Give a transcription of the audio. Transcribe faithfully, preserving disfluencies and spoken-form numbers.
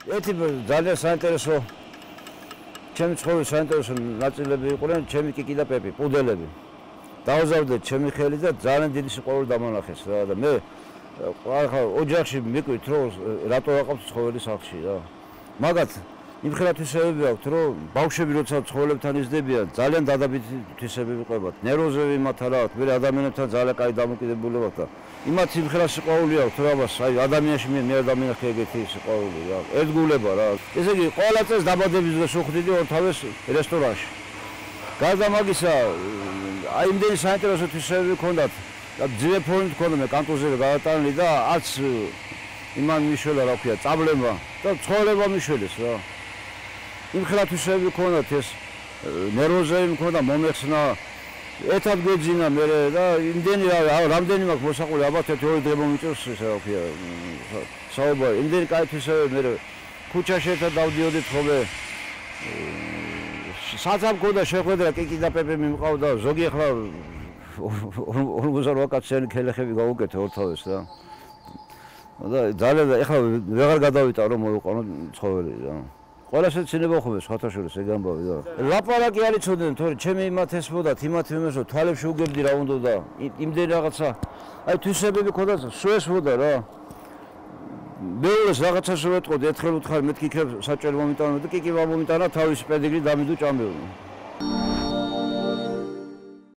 ერთი ძალიან საინტერესო ჩემი ცხოვრების საინტერესო ნაწილები იყვნენ ჩემი კიკი და პეპი, პუდელები. დავზავდეთ ჩემი ხელი და ძალიან დიდი სიყვარული დამონახეს რა და მე ახლა ოჯახში მიკვით რომ რატო ვაყავთ ცხოველი სახლში რა. მაგათ იმხელად თვისებები აქვთ რომ ბავშვები როცა ცხოველებთან იზრდებიან ძალიან დადებითი თვისებები ყვებათ. ნერვოზები მათ არა აქვთ, მე ადამიანებთან ძალიან კაი დამოკიდებულება აქვთ და იმათ იმხელად სიყვარული აქვთ რა მას აი ადამიანში მე ადამიანში ეგეთი სიყვარული რა. ერთგულება რა. ესე იგი ყველა წელს დაბადების დღეს ვხვდიდი ორთავეს რესტორანში. გარდა მაგისა აი იმდენი საინტერესო თვისებები ჰქონდათ და ძვირ ფონით ჰქონდა მე კანტონზე გადატანილი და არც იმან მიშველა რა ქვია წაბლება და ცხოვრება მიშველეს რა. იმხელად თვისებები ჰქონდათ ეს ნერვოზები მქონდა მომეხსნა ერთად გვეძინა მე და იმდენი რა რამდენი მაქვს მოსაყული ალბათ ერთი ორი დღე მომიწევს ეს რა ქვია საუბარი იმდენი კაი თვისებები მე ქუჩაში ერთად დავდიოდით ხოლმე საძამ გქონდა შეხვედრა კიკი და პეპე მიმყავდა ზოგი ახლა ორმოცდაოთხ კაციანი ქელეხები გავუკეთე ორთავეს რა და ძალიან ახლა ვეღარ გადავიტა რომ მოვიყვანო ცხოველი რა ყველას ეცინება ხოლმე სხვათა შორის ეგ ამბავი და ლაპარაკი არ იცოდნენ თორე ჩემი იმათ ესმოდათ იმათ იმასო თვალებში უგებდი რა უნდა და იმდენი რაღაცა აი თვისებები ქონდა სულ ესმოდა რა მეურეს რაღაცას ვეტყოდი ერთხელ უთხარი მეთქი იქნებ საჭირო მომიტანო და კიკი მომიტანა თავის პედიგრი დამიდო ჭამბეო